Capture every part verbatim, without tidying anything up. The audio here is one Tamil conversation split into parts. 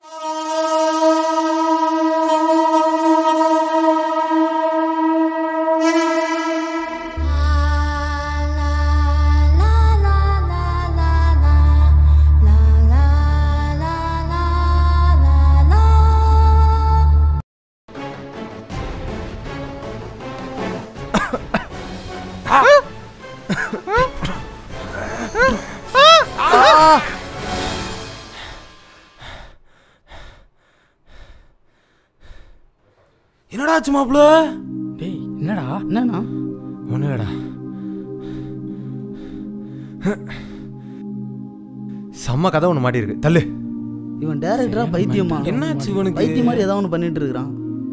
என்னடா ஆச்சு மாப்ள? டேய் என்னடா என்னண்ணா? ஒன்றும் இல்லடா. செம்ம கதை ஒன்று மாட்டி இருக்கு. தள்ளு. இவன் டைரக்டரா பைத்தியமா? என்னாச்சு இவனுக்கு? பைத்தியம் மாதிரி ஏதாவது ஒன்று பண்ணிட்டு இருக்கிறான்.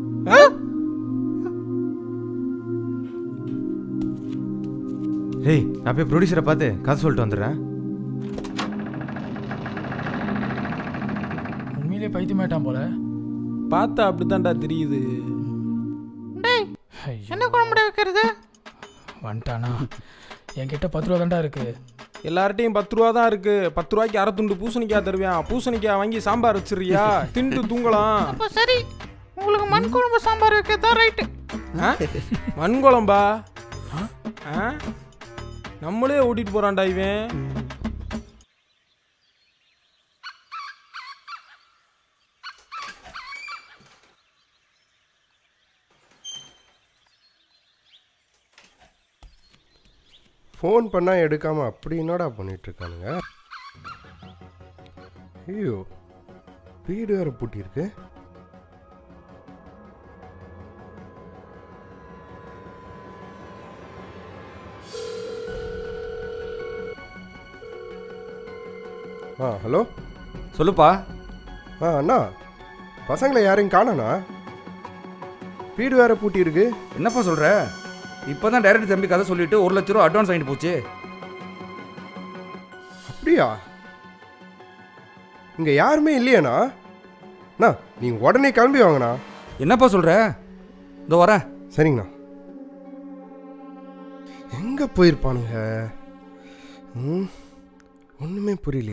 டேய் நான் போய் ப்ரொடியூசரை பார்த்து கதை சொல்லிட்டு வந்துடுறேன். உண்மையிலே பைத்தியமாயிட்டான் போல. பார்த்தா அப்படித்தான்டா தெரியுது. என்ன குழம்புட வைக்கிறது? வந்துட்டானா? என்கிட்ட பத்து ரூபா தான்டா இருக்கு. எல்லார்ட்டையும் பத்து ரூபா தான் இருக்கு. பத்து ரூபாய்க்கு அரை துண்டு பூசணிக்காய் தருவேன். பூசணிக்காய் வாங்கி சாம்பார் வச்சிருக்கியா? திண்டு தூங்கலாம். அப்போ சரி, உங்களுக்கு மண் குழம்பு சாம்பார் வைக்கிறதா ரைட்டு. மண் குழம்பா? நம்மளே ஓட்டிட்டு போறான்டா இவன். ஃபோன் பண்ணால் எடுக்காமல் அப்படி என்னடா பண்ணிகிட்ருக்கானுங்க? ஐயோ வீடு வேறு பூட்டியிருக்கு. ஆ ஹலோ சொல்லுப்பா. ஆ அண்ணா, பசங்களை யாரையும் காணோண்ணா. வீடு வேறு பூட்டியிருக்கு. என்னப்பா சொல்கிற? இப்போ தான் டைரக்டர் தம்பி கதை சொல்லிவிட்டு ஒரு லட்ச ரூபா அட்வான்ஸ் வாங்கிட்டு போச்சு. அப்படியா? இங்கே யாருமே இல்லையாண்ணா? அண்ணா நீங்கள் உடனே கிளம்பி வாங்கண்ணா. என்னப்பா சொல்கிற? இதோ வரேன். சரிங்கண்ணா. எங்கே போயிருப்பானுங்க? ம் ஒன்றுமே புரியல.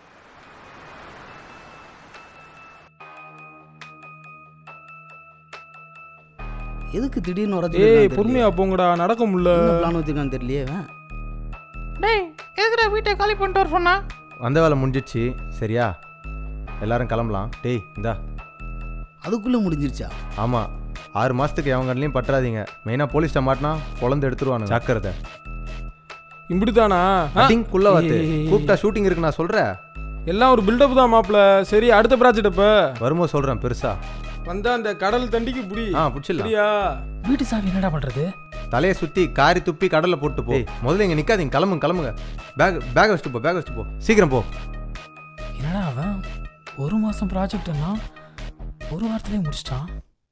எதுக்கு திடீர்னு வரது? ஏய் பொறுமையா போங்கடா, நடக்க முடியல. என்ன பிளான் வச்சிருக்கான்னு தெரியலையே. டேய் எதுக்குடா வீட்டை காலி பண்ணிட்டு வர சொன்னா? வந்த வேலை முடிஞ்சிடுச்சு. சரியா, எல்லாரும் கிளம்பலாம். டேய் இந்தா. அதுக்குள்ளே முடிஞ்சிருச்சா? ஆமாம், ஆறு மாதத்துக்கு எவங்களையும் பற்றாதீங்க. மெயினாக போலீஸ்ட்ட மாட்டினா குழந்தை எடுத்துருவானு. ஜாக்கிரதை. இப்படித்தானா? குள்ள வந்து கூப்பிட்டா ஷூட்டிங் இருக்கு நான் சொல்கிறேன். எல்லாம் ஒரு பில்டப் தான் மாப்பிள்ள. சரி அடுத்த ப்ராஜெக்ட் இப்போ வரும்போது சொல்கிறேன். பெருசா வந்தா அந்த கடல் தண்டிக்கு புடி. ஆ பிடிச்சிடலாம். வீட்டு சாவி என்னடா பண்ணுறது? தலையை சுற்றி காரி துப்பி கடலில் போட்டு போ. முதல்ல இங்கே நிற்காதீங்க, கிளம்புங்க கிளம்புங்க. பேக் பேக் வச்சுட்டு போ, பேக் வச்சுட்டு போ, சீக்கிரம் போ. என்னடா அவன் ஒரு மாதம் ப்ராஜெக்ட்னா ஒரு வாரத்திலே முடிச்சிட்டான்.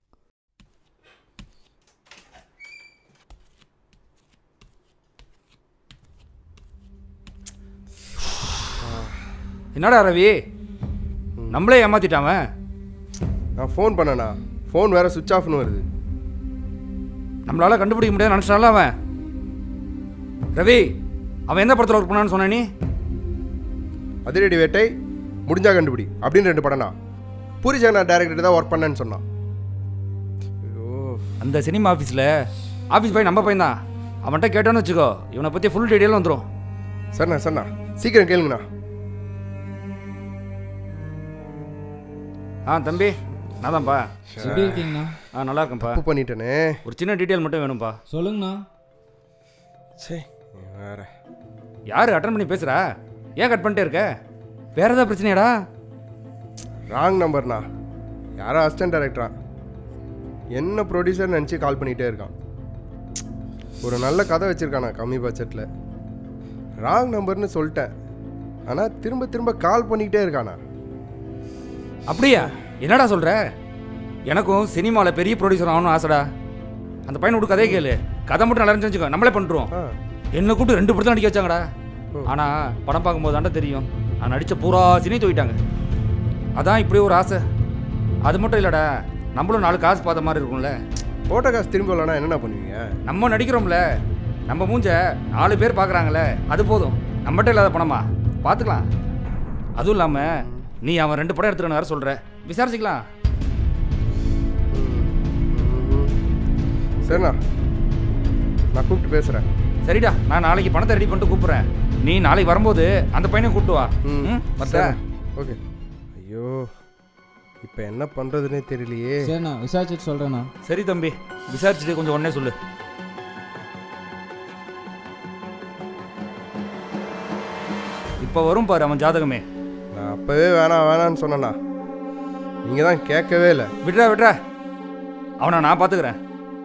என்னடா ரவி, நம்மளே ஏமாத்திட்டாம. நான் ஃபோன் பண்ணேண்ணா, ஃபோன் வேறு சுவிட்ச் ஆஃப்னு வருது. நம்மளால கண்டுபிடிக்க முடியாது நினச்சிட்டால அவன். ரவி, அவன் எந்த படத்தில் ஒர்க் பண்ணான்னு சொன்ன நீ? அதிரடி வேட்டை, முடிஞ்சா கண்டுபிடி அப்படின்னு ரெண்டு படம்னா. பூரி ஜெகநாத் டைரக்டர் தான் ஒர்க் பண்ணேன்னு சொன்னான். அந்த சினிமா ஆஃபீஸில் ஆஃபீஸ் பையன் நம்ம பையன் தான். அவன்கிட்ட கேட்டோன்னு வச்சுக்கோ, இவனை பற்றி ஃபுல் டீட்டெயிலும் வந்துடும். சரிண்ணா சரிண்ணா, சீக்கிரம் கேளுங்கண்ணா. ஆ தம்பி, நான் தான்ப்பா. எப்படி இருக்கீங்கண்ணா? ஆ நல்லா இருக்கேன்ப்பா. தப்பு பண்ணிட்டேனே. ஒரு சின்ன டீட்டெயில் மட்டும் வேணும்ப்பா. சொல்லுங்கண்ணா. சரி வேற யார் அட்டன் பண்ணி பேசுகிறா? ஏன் கட் பண்ணிட்டே இருக்க? வேற ஏதாவது பிரச்சனையாடா? ராங் நம்பர்ண்ணா. யாரோ அசிஸ்டன்ட் டைரக்டரா என்ன ப்ரொடியூசர் நினச்சி கால் பண்ணிகிட்டே இருக்கான். ஒரு நல்ல கதை வச்சுருக்காண்ணா கம்மி பட்ஜெட்டில். ராங் நம்பர்னு சொல்லிட்டேன், ஆனால் திரும்ப திரும்ப கால் பண்ணிக்கிட்டே இருக்காண்ணா. அப்படியா? என்னடா சொல்கிற? எனக்கும் சினிமாவில் பெரிய ப்ரொடியூசர் ஆகணும்னு ஆசைடா. அந்த பையனை விட்டு கதையை கேளு. கதை மட்டும் நல்லா இருந்துச்சு வச்சுக்கோ, நம்மளே பண்ணுறோம். என்னை கூப்பிட்டு ரெண்டு படத்தில் நடிக்க வச்சாங்கடா. ஆனால் படம் பார்க்கும்போது தாண்டா தெரியும், நான் நடித்த பூரா சினி தூக்கிட்டாங்க. அதான் இப்படி ஒரு ஆசை. அது மட்டும் இல்லைடா, நம்மளும் நாலு காசு பார்த்த மாதிரி இருக்கும்ல. போட்ட காசு திரும்ப வரலன்னா என்னென்ன பண்ணுவீங்க? நம்ம நடிக்கிறோம்ல, நம்ம மூஞ்ச நாலு பேர் பார்க்குறாங்களே, அது போதும். நம்மகிட்ட இல்லாத பணமா பார்த்துக்கலாம். அதுவும் இல்லாமல் நீ அவன் ரெண்டு படம் எடுத்துக்கணும் வேறு சொல்கிற. விசாரிச்சுக்கலாம். சரிண்ணா, நான் கூப்பிட்டு பேசுகிறேன். சரிடா, நான் நாளைக்கு பணத்தை ரெடி பண்ணிட்டு கூப்பிட்றேன். நீ நாளைக்கு வரும்போது அந்த பையனை கூப்பிட்டு வா. ம் பத்தா? ஓகே. ஐயோ, இப்போ என்ன பண்ணுறதுனே தெரியலையே. சரிண்ணா, விசாரிச்சுட்டு சொல்கிறேண்ணா. சரி தம்பி, விசாரிச்சுட்டு கொஞ்சம் உடனே சொல்லு. இப்போ வரும் பாரு அவன் ஜாதகமே. நான் அப்போவே வேணாம் வேணான்னு சொன்னேண்ணா, நீங்கள் தான் கேட்கவே இல்லை. விட்றா விட்றா, அவனை நான் பார்த்துக்கிறேன்.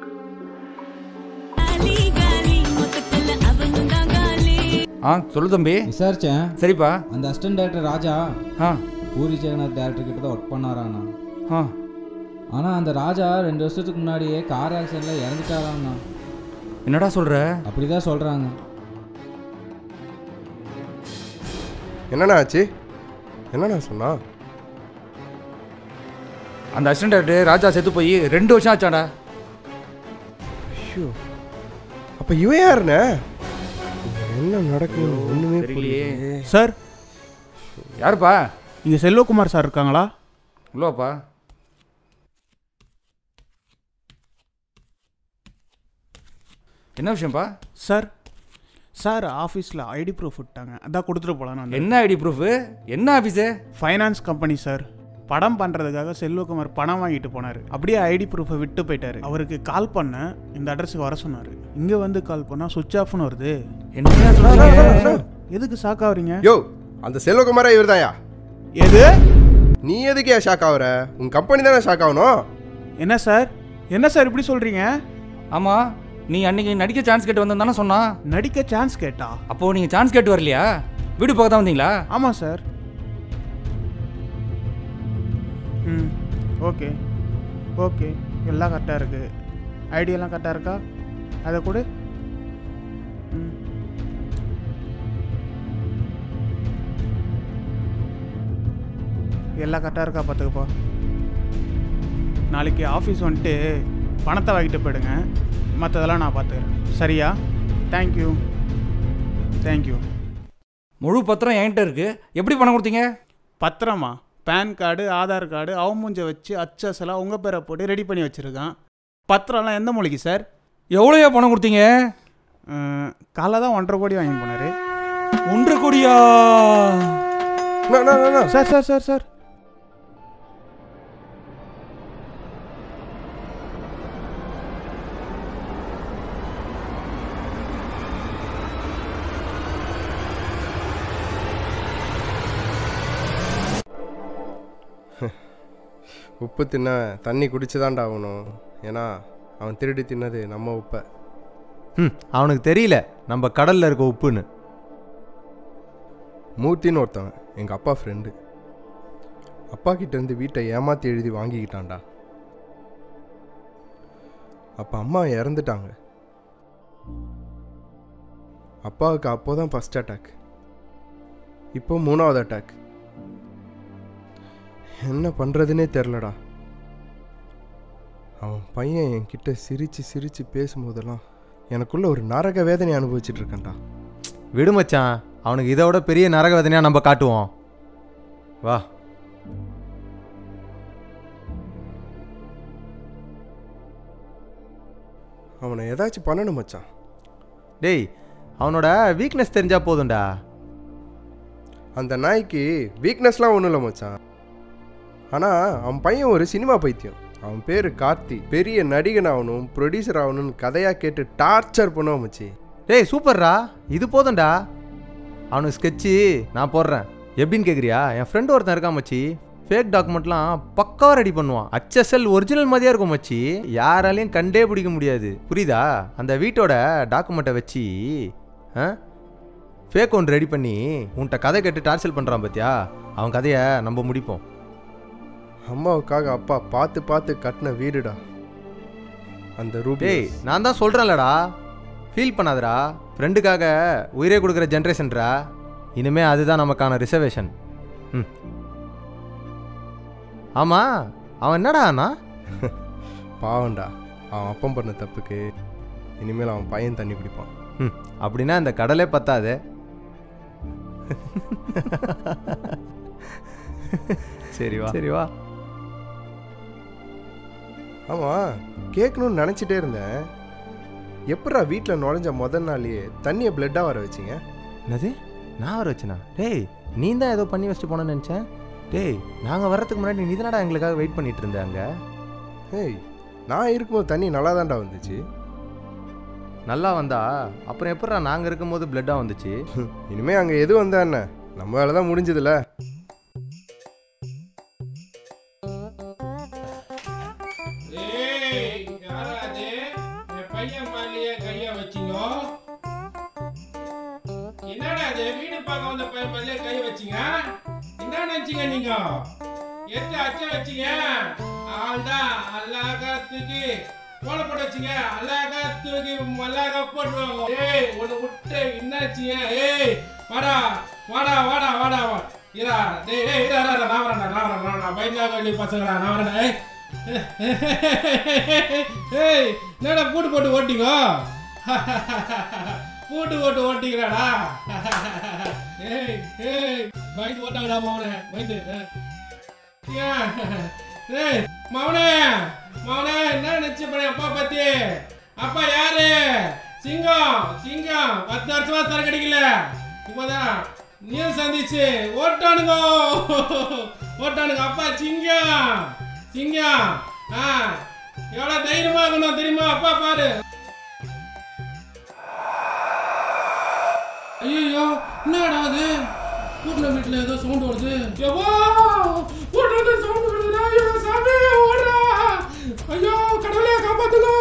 ஆ சொல்லு தம்பி. விசாரிச்சேன். சரிப்பா. அந்த அசிஸ்டன்ட் டைரக்டர் ராஜா ஆ பூரி ஜெகநாத் டேரக்டர் கிட்ட தான் ஒர்க் பண்ணாராண்ணா. ஆ ஆனால் அந்த ராஜா ரெண்டு வருஷத்துக்கு முன்னாடியே கார் ஆக்சிடெண்ட்டில் இறந்துட்டாராண்ணா. என்னடா சொல்கிற? அப்படி தான் சொல்கிறாங்க. என்னண்ணா ஆச்சு? என்னண்ணா சொன்னா? அந்த அசிஸ்டன்ட் டைரக்டர் ராஜா செத்து போய் ரெண்டு வருஷம் ஆச்சாடா. ஐயோ, அப்போ இவன் யாருண்ணே? என்ன நடக்குது ஒன்றுமே தெரியலையே. சார், யாருப்பா? இங்கே செல்வகுமார் சார் இருக்காங்களா? உள்ளவாப்பா. என்ன விஷயம்ப்பா? சார் சார் ஆஃபீஸில் ஐடி ப்ரூஃப் விட்டாங்க, அதான் கொடுத்துட்டு போகலாம். என்ன ஐடி ப்ரூஃபு? என்ன ஆஃபீஸு? Finance company sir. படம் பண்ணுறதுக்காக செல்வகுமார் பணம் வாங்கிட்டு போனார். அப்படியே ஐடி ப்ரூஃபை விட்டு போயிட்டார். அவருக்கு கால் பண்ண இந்த அட்ரஸுக்கு வர சொன்னார். இங்கே வந்து கால் பண்ணால் சுவிட்ச் ஆஃப்னு வருது. என்ன சொல்றீங்க? எதுக்கு ஷாக் ஆகுறீங்க? யோ, அந்த செல்வகுமாரா இவர் தாயா? எது? நீ எதுக்கு ஏன் ஷாக் ஆகுற? உன் கம்பெனி தானே ஷாக் ஆகணும். என்ன சார், என்ன சார் இப்படி சொல்கிறீங்க? ஆமாம், நீ அன்னைக்கு நடிக்க சான்ஸ் கேட்டு வந்தானே சொன்னா. நடிக்க சான்ஸ் கேட்டா? அப்போது நீங்கள் சான்ஸ் கேட்டு வரலையா? வீடு பார்க்க தான் வந்தீங்களா? ஆமாம் சார். ம் ஓகே ஓகே, எல்லாம் கரெக்டாக இருக்குது. ஐடியெல்லாம் கரெக்டாக இருக்கா? அதை கொடு. ம் எல்லாம் கரெக்டாக இருக்கா பார்த்துக்கப்பா. நாளைக்கு ஆஃபீஸ் வந்துட்டு பணத்தை வாங்கிட்டு போயிடுங்க, மற்றதெல்லாம் நான் பார்த்துக்கிறேன். சரியா? Thank you thank you. முழு பத்திரம் என்கிட்ட இருக்குது. எப்படி பணம் கொடுத்தீங்க? பத்திரமா? பேன் கார்டு, ஆதார் கார்டு, அவன் மூஞ்சை வச்சு அச்சசலாக உங்கள் பேரை போட்டு ரெடி பண்ணி வச்சுருக்கான். பத்திரம்லாம் எந்த மொழிக்கு சார்? எவ்வளோயா பணம் கொடுத்தீங்க? காலை தான் ஒன்றரை கோடி வாங்கி போனார். ஒன்றரை கோடியா? சார் சார் சார் சார் உப்பு தின்ன தண்ணி குடிச்சு தான்டா ஆகணும். ஏன்னா அவன் திருடி தின்னது நம்ம உப்பை. ம் அவனுக்கு தெரியல நம்ம கடலில் இருக்க உப்புன்னு. மூர்த்தின்னு ஒருத்தவன் எங்கள் அப்பா ஃப்ரெண்டு. அப்பா கிட்டேருந்து வீட்டை ஏமாற்றி எழுதி வாங்கிக்கிட்டான்டா. அப்போ அம்மா இறந்துட்டாங்க. அப்பாவுக்கு அப்போ தான் ஃபஸ்ட் அட்டாக், இப்போ மூணாவது அட்டாக். என்ன பண்ணுறதுனே தெரிலடா. அவன் பையன் என்கிட்ட சிரித்து சிரித்து பேசும்போதெல்லாம் எனக்குள்ள ஒரு நரக வேதனை அனுபவிச்சுட்டு இருக்கேன்டா. விடு மச்சான், அவனுக்கு இதை விட பெரிய நரக வேதனையாக நம்ம காட்டுவோம். வா. அவனை ஏதாச்சும் பண்ணணும் மச்சான். டேய், அவனோட வீக்னஸ் தெரிஞ்சா போதும்டா. அந்த நாய்க்கு வீக்னஸ்லாம் ஒன்றும் இல்லை மச்சான். ஆனால் அவன் பையன் ஒரு சினிமா பைத்தியம். அவன் பேர் கார்த்தி. பெரிய நடிகன் ஆகணும், ப்ரொடியூசர் ஆகணும்னு கதையாக கேட்டு டார்ச்சர் பண்ணுவான் மச்சி. டேய் சூப்பர்ரா, இது போதும்டா. அவனுக்கு ஸ்கெட்சு நான் போடுறேன். எப்படின்னு கேட்குறியா? என் ஃப்ரெண்டு ஒருத்தன் இருக்கான் மச்சி, ஃபேக் டாக்குமெண்ட்லாம் பக்காவாக ரெடி பண்ணுவான். ஹெச்எஸ்எல் ஒரிஜினல் மாதிரியாக இருக்கும் மச்சி, யாராலையும் கண்டே பிடிக்க முடியாது. புரியுதா? அந்த வீட்டோட டாக்குமெண்ட்டை வச்சு ஃபேக் ஒன்று ரெடி பண்ணி உன்கிட்ட கதை கேட்டு டார்ச்சர் பண்ணுறான் பார்த்தியா? அவன் கதையை நம்ம முடிப்போம். அம்மாவுக்காக அப்பா பார்த்து பார்த்து கட்டின வீடுடா அந்த ரூபி. டேய் நான் தான் சொல்கிறேன்லடா, ஃபீல் பண்ணாதடா. ஃப்ரெண்டுக்காக உயிரே கொடுக்குற ஜென்ரேஷன்ரா. இனிமே அதுதான் நமக்கான ரிசர்வேஷன். ம் ஆமாம், அவன் என்னடா அண்ணா? பாவண்டா, அவன் அப்பம் பண்ண தப்புக்கு இனிமேல் அவன் பையன் தண்ணி குடிப்பான். ம் அப்படின்னா இந்த கடலே பத்தாது. சரி வா சரி வா. ஆமாம், கேட்கணும்னு நினச்சிட்டே இருந்தேன். எப்படா வீட்டில் நுழைஞ்ச முதல் நாளையே தண்ணியை பிளட்டாக வர வச்சிங்க? என்னது, நான் வர வச்சேனா? டேய், நீ தான் ஏதோ பண்ணி வச்சுட்டு போனேன்னு நினச்சேன். டேய், நாங்கள் வர்றதுக்கு முன்னாடி நீ தானடா எங்களுக்காக வெயிட் பண்ணிட்டு இருந்தாங்க. ஏய், நான் இருக்கும்போது தண்ணி நல்லா தான்டா வந்துச்சு. நல்லா வந்தா அப்புறம் எப்படா நாங்கள் இருக்கும்போது பிளட்டாக வந்துச்சு? இனிமேல் அங்கே எது வந்தா என்ன, நம்ம வேலை தான் முடிஞ்சதுல. என்னடா அது வீடு பார்க்க வந்த பையன் மேலே கை வச்சிங்க? என்ன நினைச்சீங்க நீங்க? எத்த அச்ச வச்சிங்க? ஆள்தான் அல்லாஹ்கா தூக்கி கோல போட்டு வச்சிங்க. அல்லாஹ்கா தூக்கி மல்லாக போட்டுவாங்க. ஏய், ஒன்னு விட்டு என்னாச்சிங்க? ஏய், வாடா வாடா வாடா வாடா இரா. டேய் டேய் இரா இரா நான் வரேன் நான் வரேன் நான் பையன் கள்ளி பசங்களா நான் வரேன். ஏய் ஏய், என்னடா பூட்டு போட்டு ஓட்டிங்க? பூட்டு போட்டு ஓட்டிக்கிறாடா. ஏய் ஏய், பயந்து ஓட்டாங்கடா மவனே, பயந்து. ஏய் மவனே மவனே, என்ன நினைச்சு பண்ண அப்பா பத்தி? அப்பா யாரு? சிங்கம் சிங்கம். பத்து வருஷமா சரக்கு அடிக்கல, இப்போதான் நீ சந்திச்சு ஓட்டானுங்க ஓட்டானுங்க. அப்பா சிங்கம் சிங்கம். ஆ, எவ்வளவு தைரியமா இருக்கணும் தெரியுமா? அப்பா பாரு. ஐயோ, என்னடா அது? வீட்டுல வீட்டுல ஏதோ சவுண்ட் வருது. எவ்வளோ வீட்டுல வந்து சவுண்ட் வருதுடா. ஐயோ சாமி, ஓடுறா. ஐயோ கடவுளே காப்பாத்துங்க.